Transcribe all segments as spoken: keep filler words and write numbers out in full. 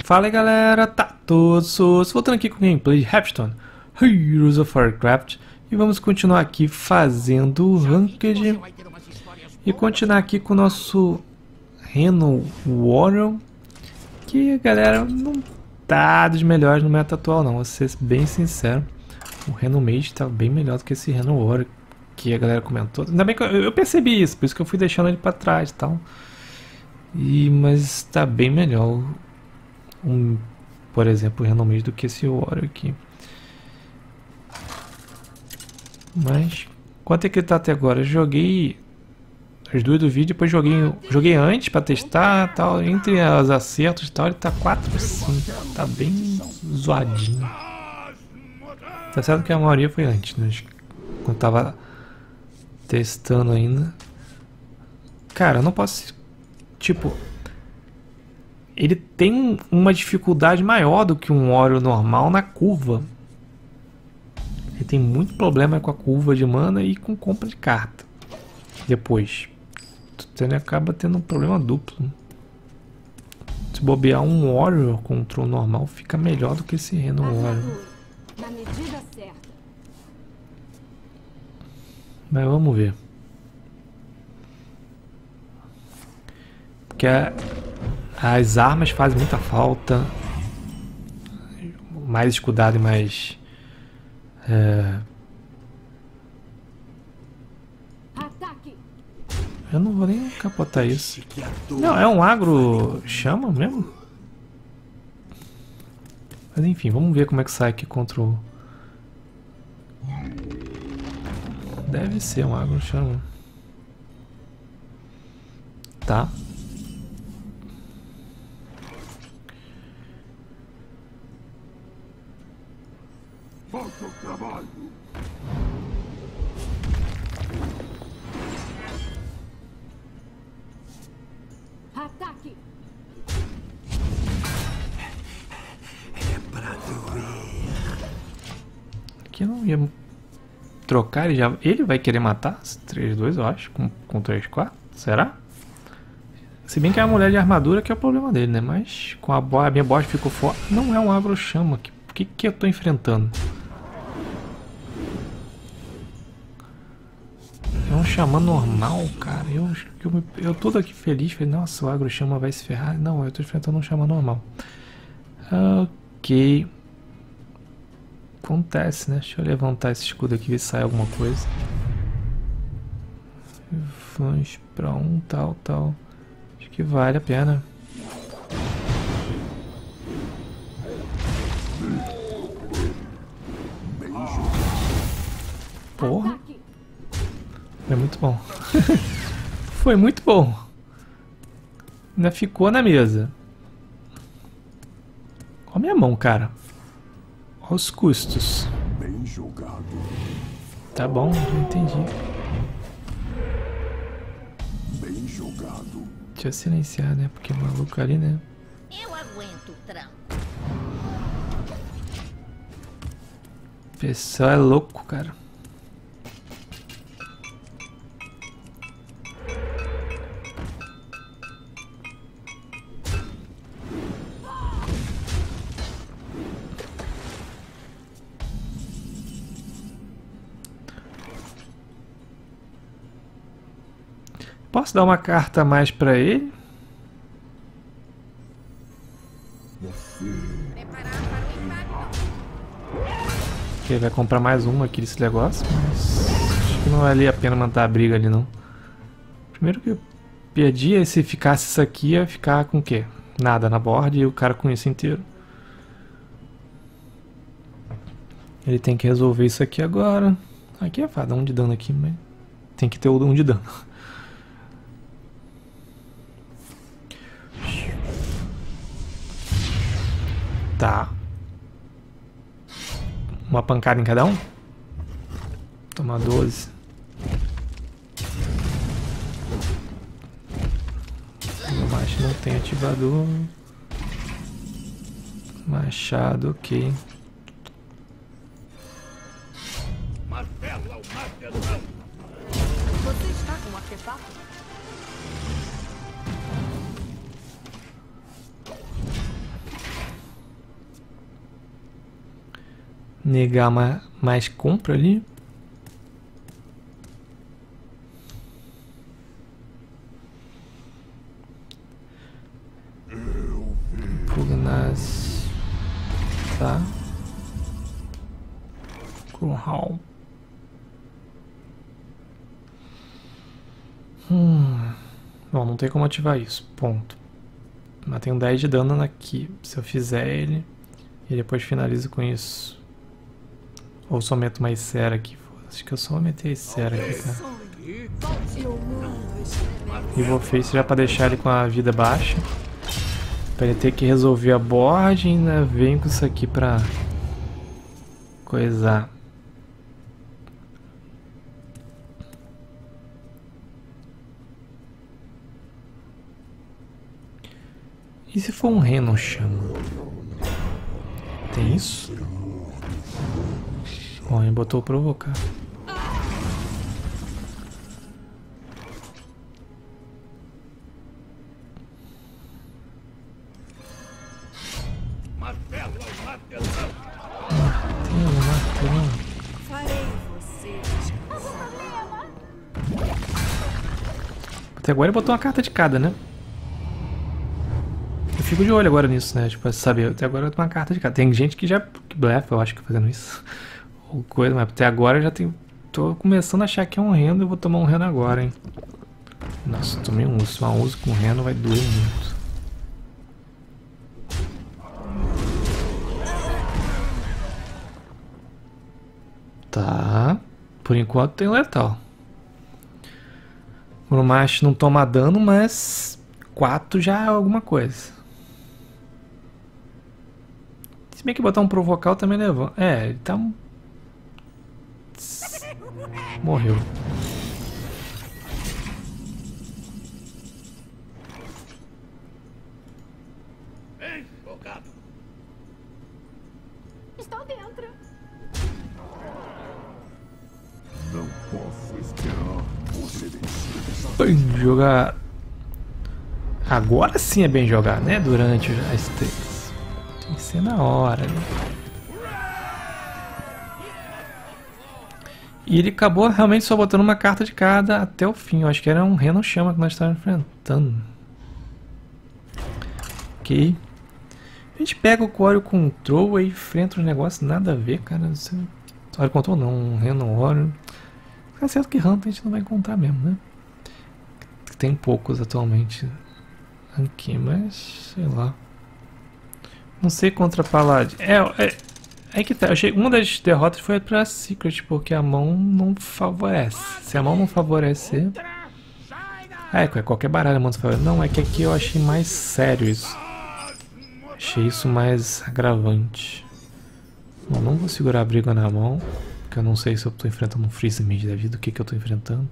Fala aí galera, tá todos voltando aqui com o gameplay de Hearthstone Heroes of Warcraft. E vamos continuar aqui fazendo o Ranked. E continuar aqui com o nosso Reno Warrior, que galera não tá dos melhores no meta atual não, vou ser bem sincero. O Reno Mage tá bem melhor do que esse Reno Warrior que a galera comentou. Ainda bem que eu, eu percebi isso, por isso que eu fui deixando ele pra trás e tal. E, mas tá bem melhor, um, por exemplo, o Reno Mage do que esse Warrior aqui. Mas quanto é que ele tá até agora? Eu joguei as duas do vídeo, depois joguei, joguei antes pra testar tal. Entre os acertos e tal, ele tá quatro cinco. Tá bem zoadinho. Tá certo que a maioria foi antes, né? Quando tava testando ainda. Cara, eu não posso. Tipo, ele tem uma dificuldade maior do que um Warrior normal na curva. Ele tem muito problema com a curva de mana e com compra de carta. Depois, ele acaba tendo um problema duplo. Se bobear um Warrior contra o normal, fica melhor do que esse Reno Warrior. Mas vamos ver. Porque a, as armas fazem muita falta. Mais escudado e mais... É... Eu não vou nem capotar isso. Não, é um agro chama mesmo? Mas enfim, vamos ver como é que sai aqui contra o... Deve ser um agro chama. Tá. Faça o trabalho. Ataque. É pra doer. Aqui eu não ia trocar, ele já. Ele vai querer matar três dois, eu acho, com, com três quatro. Será? Se bem que é a mulher de armadura que é o problema dele, né? Mas com a, bo a minha boss ficou fora. Não é um agro chama. O que, que eu tô enfrentando? É um xamã normal, cara. Eu, eu, eu tô aqui feliz, falei, nossa, o agro chama vai se ferrar. Não, eu tô enfrentando um xamã normal. Ok. Acontece, né? Deixa eu levantar esse escudo aqui e ver se sai alguma coisa. Vamos pra um, tal, tal. Acho que vale a pena. Porra. Foi muito bom. Foi muito bom. Ainda ficou na mesa. Olha a minha mão, cara. Olha os custos. Bem jogado. Tá bom, já entendi. Bem jogado. Deixa eu silenciar, né? Porque o maluco ali, né? Eu aguento o tranco. O pessoal é louco, cara. Posso dar uma carta a mais pra ele? Porque ele vai comprar mais uma aqui desse negócio, mas acho que não valia a pena manter a briga ali não. Primeiro que eu perdi, se ficasse isso aqui ia ficar com o quê? Nada na board e o cara com isso inteiro. Ele tem que resolver isso aqui agora. Aqui é fácil, dá um de dano aqui, mas tem que ter o um de dano. Tá. Uma pancada em cada um. Toma doze. O macho não tem ativador. Machado, ok. Martela o martelão. Você está com um artefato? negar mais, mais compra ali. Pugnas. Tá. Kurhal. Hum. Bom, não tem como ativar isso. Ponto. Mas tem um dez de dano aqui. Se eu fizer ele. E depois finalizo com isso. Ou só meto mais cera aqui. Acho que eu só vou meter cera aqui, cara. E vou face já pra deixar ele com a vida baixa. Pra ele ter que resolver a board e ainda vem com isso aqui pra coisar. E se for um reno chama? Tem isso? Bom, ele botou provocar. Martelo, martelo. Martelo, martelo. Farei você descansar. Até agora ele botou uma carta de cada, né? Eu fico de olho agora nisso, né? Tipo, pra saber. Até agora eu botou uma carta de cada. Tem gente que já que blefa, eu acho, que fazendo isso. Ou coisa, mas até agora eu já tenho. Tô começando a achar que é um reno e eu vou tomar um reno agora, hein? Nossa, tomei um uso. Uma uso com reno vai doer muito. Tá. Por enquanto tem letal. O macho não toma dano, mas quatro já é alguma coisa. Se bem que botar um provocal também levou. É, ele tá. Morreu. Bem jogado. Estou dentro. Não posso esperar você vencer. Bem jogar. Agora sim é bem jogar, né? Durante as três. Tem que ser na hora, né? E ele acabou realmente só botando uma carta de cada até o fim. Eu acho que era um Reno Chama que nós estávamos enfrentando. Ok. A gente pega o Core Control e enfrenta os negócios nada a ver, cara. Core Control não, um Reno Oro. Fica certo que Hunter a gente não vai encontrar mesmo, né? Tem poucos atualmente aqui, mas sei lá. Não sei contra Paladin. É, é, é que tá. Eu achei, uma das derrotas foi pra Secret, porque a mão não favorece. Se a mão não favorecer. Ah, é qualquer baralho a mão não favorece. Não, é que aqui eu achei mais sério isso. Achei isso mais agravante. Bom, não vou segurar a briga na mão, porque eu não sei se eu tô enfrentando um Freeze Mid da vida, o que que eu tô enfrentando.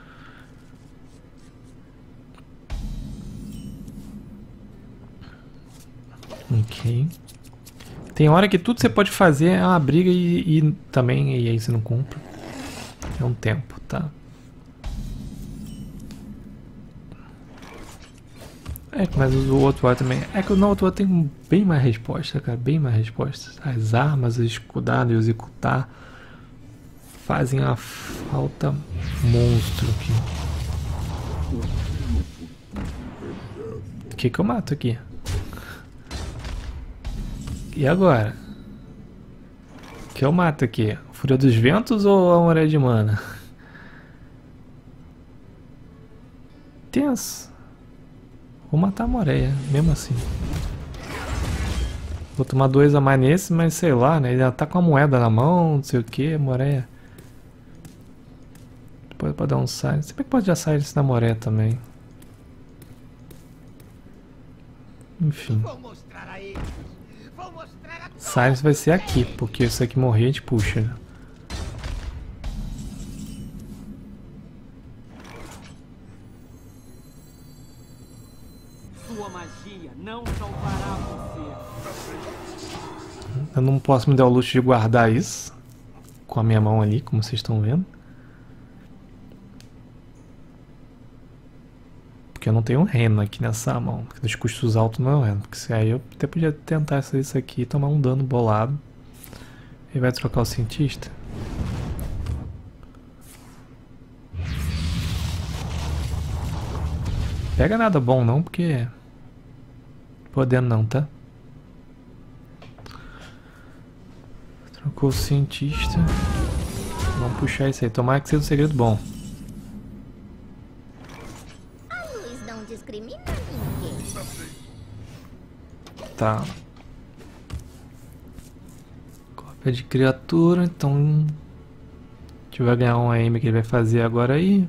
Ok. Tem hora que tudo que você pode fazer é uma briga e, e também, e aí você não cumpre. É um tempo, tá? É, mas o outro lá também. É que o outro lá tem bem mais resposta, cara. Bem mais respostas. As armas, o escudado e o executar fazem uma falta monstro aqui. O que que eu mato aqui? E agora? O que eu mato aqui? Fúria dos Ventos ou a Maré de Mana? Tenso. Vou matar a Moreia, mesmo assim. Vou tomar dois a mais nesse, mas sei lá, né? Ele já tá com a moeda na mão, não sei o que, Moreia. Depois pode dar um silence. Sempre que pode já sair esse da Moreia também. Enfim. Silence vai ser aqui, porque se aqui morrer a gente puxa. Sua magia não salvará você. Eu não posso me dar o luxo de guardar isso com a minha mão ali, como vocês estão vendo. Porque eu não tenho um reno aqui nessa mão. Porque dos custos altos não é um reno. Porque se aí eu até podia tentar isso aqui e tomar um dano bolado. Ele vai trocar o cientista? Pega nada bom não, porque... Podendo não, tá? Trocou o cientista. Vamos puxar isso aí. Tomara que seja um segredo bom. A luz não discrimina ninguém. Tá. Cópia de criatura, então... A gente vai ganhar um A M que ele vai fazer agora aí.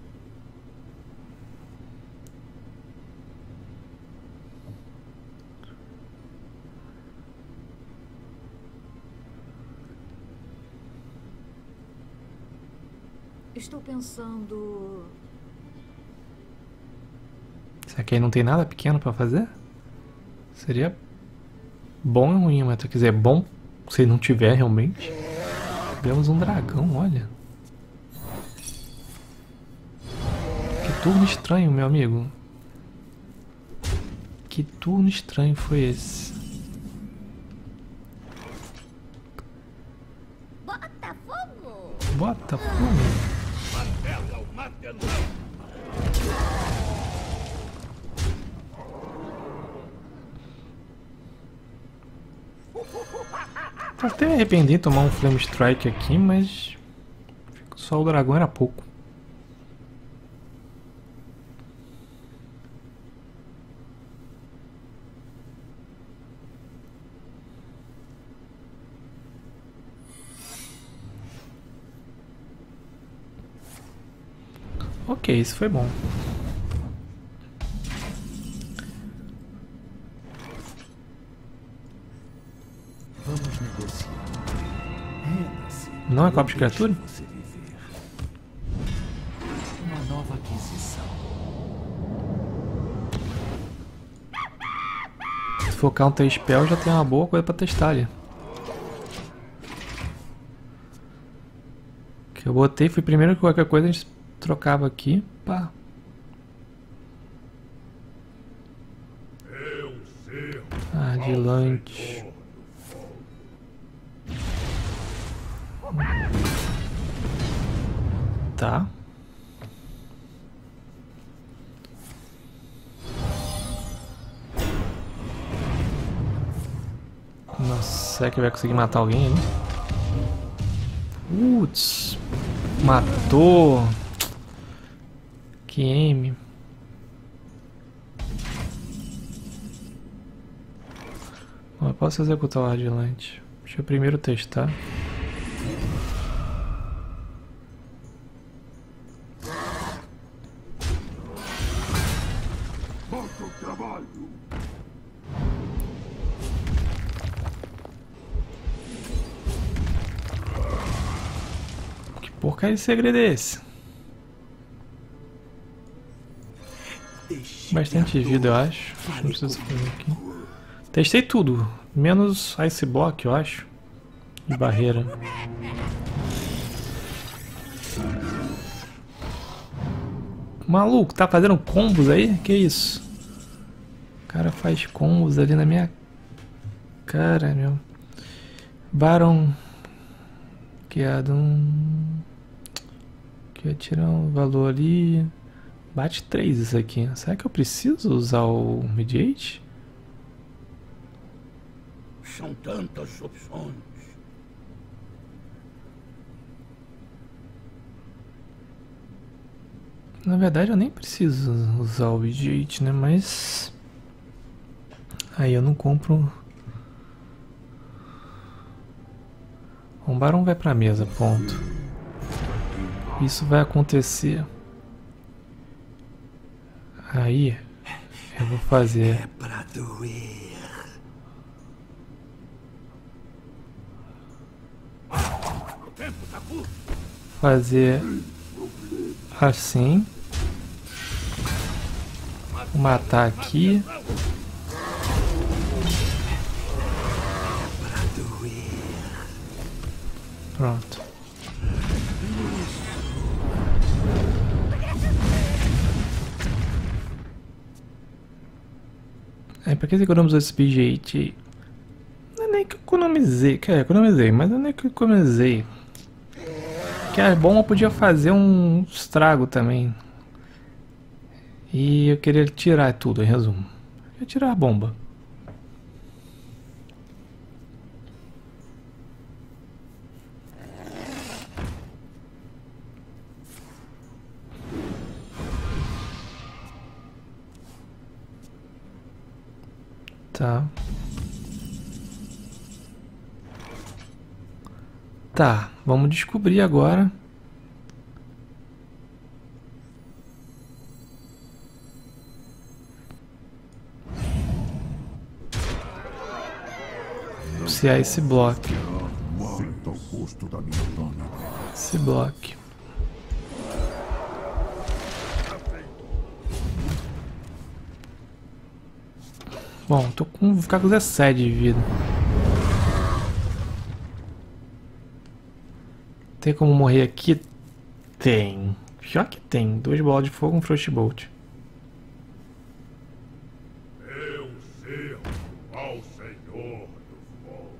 Estou pensando... Será que aí não tem nada pequeno pra fazer? Seria bom e ruim, mas se tu quiser bom, se não tiver realmente. Tivemos um dragão, olha. Que turno estranho, meu amigo. Que turno estranho foi esse? Bota fogo! Bota fogo. Martela o martelão. Até me arrependi de tomar um Flame Strike aqui, mas só o dragão era pouco. Ok, isso foi bom. Vamos negociar. Renda-se. Não é copo de criatura? Você viver. Uma nova aquisição. Se for counter spell já tem uma boa coisa pra testar ali. Que eu botei, foi primeiro que qualquer coisa a gente trocava aqui. Pá. Eu sei. Adilante. Tá. Nossa, será que vai conseguir matar alguém ali? Putz, matou. Que M. Bom, eu posso executar o Ardilante. Deixa eu primeiro testar. Bota o trabalho. Que porcaria de segredo é esse? Bastante vida, eu acho. Não precisa fazer aqui. Testei tudo, menos Ice Block, eu acho. De barreira. Maluco, tá fazendo combos aí? Que isso? O cara faz combos ali na minha cara, meu. Baron. Que é um. Que ia tirar um valor ali. Bate três isso aqui. Será que eu preciso usar o Mediate? São tantas opções. Na verdade eu nem preciso usar o Mediate, né? Mas... aí eu não compro... Um Barão vai pra mesa, ponto. Isso vai acontecer. Aí eu vou fazer... É pra doer. O tempo tá curto. Fazer assim. Matar aqui. Pronto. É, pra que seguramos esse Speed oito? Não é nem que eu economizei, cara, economizei, mas eu não é que economizei. Que a bomba podia fazer um estrago também. E eu queria tirar tudo, em resumo. Eu ia tirar a bomba. Tá. Tá, vamos descobrir agora. Se é esse bloco. Sinta o gosto da minha dona. Esse bloco. Bom, tô com. Vou ficar com dezessete de vida. Tem como morrer aqui? Tem. Pior que tem. Duas bolas de fogo e um Frostbolt. Eu sirvo ao Senhor do Fogo.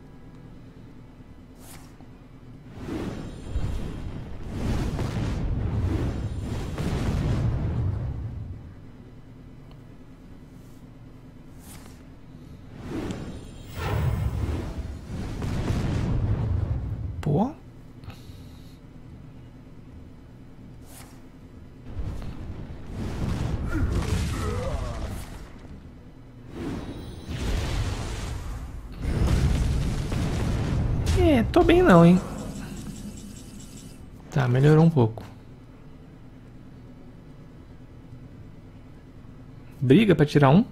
Pô. É, tô bem não, hein? Tá, melhorou um pouco. Briga pra tirar um?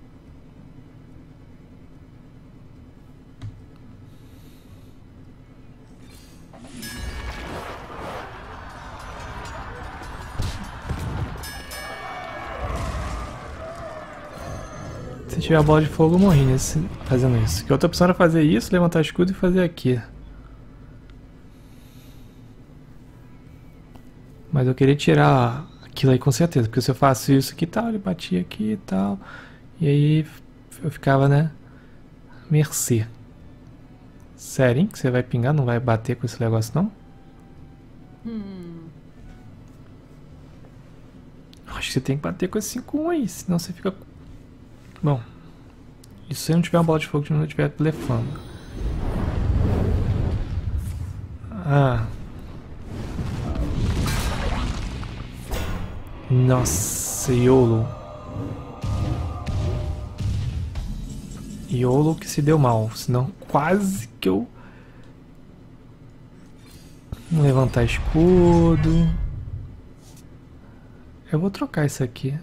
Se tiver a bola de fogo, eu morri nesse, fazendo isso. Que outra opção era fazer isso, levantar escudo e fazer aqui. Mas eu queria tirar aquilo aí com certeza. Porque se eu faço isso aqui e tal, ele batia aqui e tal. E aí eu ficava, né? Mercê. Sério, hein? Que você vai pingar, não vai bater com esse negócio, não? Hum. Acho que você tem que bater com esse cinco um aí, senão você fica... Bom, e se não tiver uma bola de fogo, se não estiver blefando. Ah. Nossa, YOLO. YOLO que se deu mal, senão quase que eu... Vamos levantar escudo. Eu vou trocar isso aqui.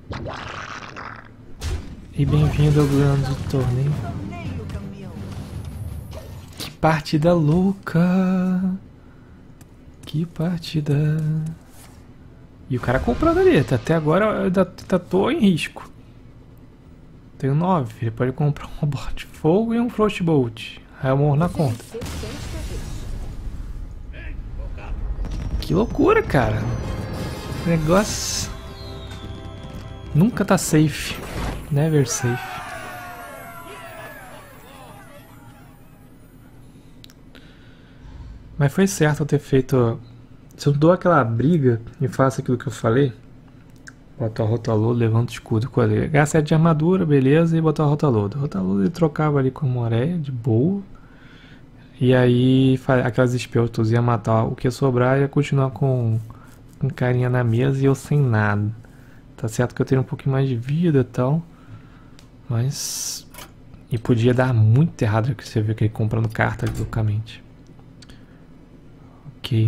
E bem-vindo ao grande torneio. Que partida louca! Que partida! E o cara comprando ali, até agora eu ainda tô em risco. Tenho nove, ele pode comprar uma bola de fogo e um Frostbolt. Aí eu morro na conta. Que loucura, cara! O negócio nunca tá safe. Never safe. Mas foi certo eu ter feito... Se eu dou aquela briga e faço aquilo que eu falei, boto a Rotalodo, levanto o escudo com ele. H sete de armadura, beleza, e botar a Rotalodo. A Rotalodo ele trocava ali com a Moreia, de boa. E aí aquelas spells ia matar o que sobrar e ia continuar com, com carinha na mesa e eu sem nada. Tá certo que eu tenho um pouquinho mais de vida e tal. Mas... E podia dar muito errado que você viu que ele comprando carta loucamente. Ok.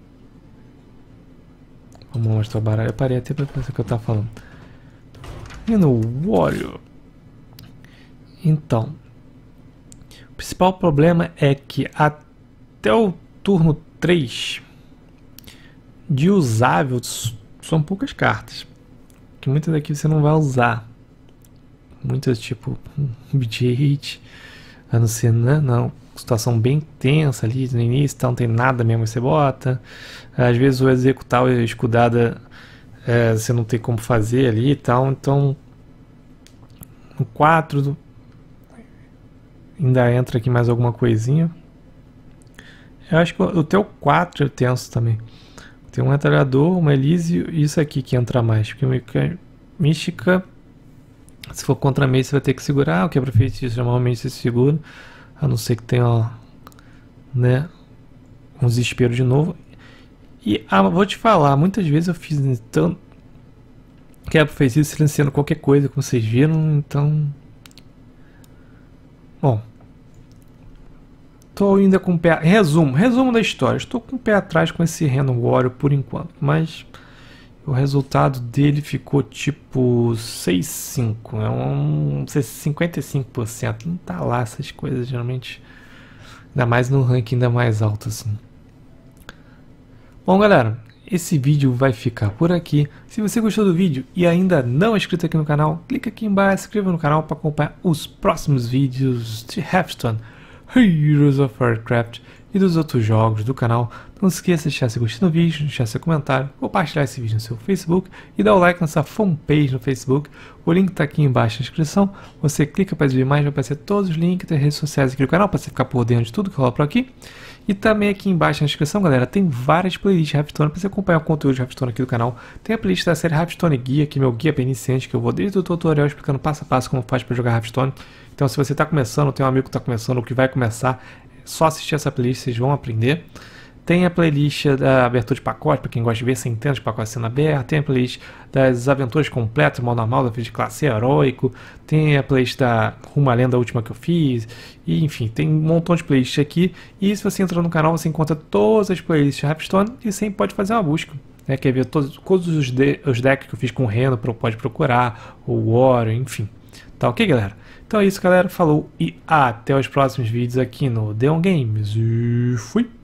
Vamos mostrar o baralho. Eu parei até pra pensar o que eu tava falando. E no Warrior. Então. O principal problema é que até o turno três de usável são poucas cartas. Que muitas daqui você não vai usar. Muitas tipo B J oito, a não ser, né? Não, situação bem tensa ali no início, então não tem nada mesmo que você bota. Às vezes o executar ou escudada é, você não tem como fazer ali e tal. Então no quatro ainda entra aqui mais alguma coisinha. Eu acho que o teu quatro eu tenso também. Tem um metralhador, uma Elise e isso aqui que entra mais. Porque mística, se for contra a Mace, você vai ter que segurar. O quebra-feitiço normalmente se segura. A não ser que tenha, né, um desespero de novo. E ah, vou te falar, muitas vezes eu fiz então quebra-feitiço silenciando qualquer coisa, como vocês viram. Então, bom. Estou ainda com o pé... Resumo, resumo da história. Estou com o pé atrás com esse Random Warrior por enquanto. Mas o resultado dele ficou tipo seis cinco. É um cinquenta e cinco por cento. Não tá lá essas coisas, geralmente. Ainda mais no ranking ainda mais alto assim. Bom, galera. Esse vídeo vai ficar por aqui. Se você gostou do vídeo e ainda não é inscrito aqui no canal, clica aqui embaixo, se inscreva no canal para acompanhar os próximos vídeos de Hearthstone, Heroes of Warcraft e dos outros jogos do canal. Não se esqueça de deixar seu gostei no vídeo, deixar seu comentário, compartilhar esse vídeo no seu Facebook e dar o like nessa fanpage no Facebook. O link está aqui embaixo na descrição. Você clica para ver mais, vai aparecer todos os links das redes sociais aqui do canal para você ficar por dentro de tudo que rola por aqui. E também aqui embaixo na descrição, galera, tem várias playlists de Hearthstone para você acompanhar o conteúdo de Hearthstone aqui do canal. Tem a playlist da série Hearthstone Guia, que é meu guia para iniciante, que eu vou desde o tutorial explicando passo a passo como faz para jogar Hearthstone. Então, se você está começando, tem um amigo que está começando ou que vai começar, é só assistir essa playlist, vocês vão aprender. Tem a playlist da abertura de pacote, para quem gosta de ver centenas de pacotes sendo abertos. Tem a playlist das aventuras completas, mal normal, da de classe heróico. Tem a playlist da Rumo à Lenda, a última que eu fiz. E, enfim, tem um montão de playlists aqui. E se você entrar no canal, você encontra todas as playlists de Hearthstone e sempre pode fazer uma busca. Né? Quer ver todos, todos os, de, os decks que eu fiz com o Reno, pode procurar, o Warrior, enfim. Tá ok, galera? Então é isso, galera. Falou e até os próximos vídeos aqui no Deon Games. E fui!